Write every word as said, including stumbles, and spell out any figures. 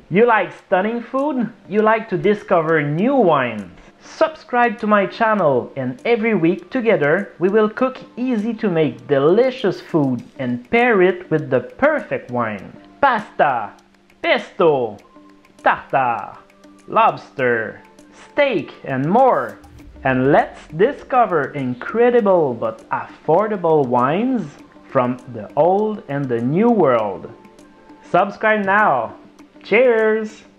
You like stunning food? You like to discover new wines? Subscribe to my channel and every week together we will cook easy to make delicious food and pair it with the perfect wine. Pasta, pesto, tartare, lobster, steak and more. And let's discover incredible but affordable wines from the old and the new world. Subscribe now. Cheers!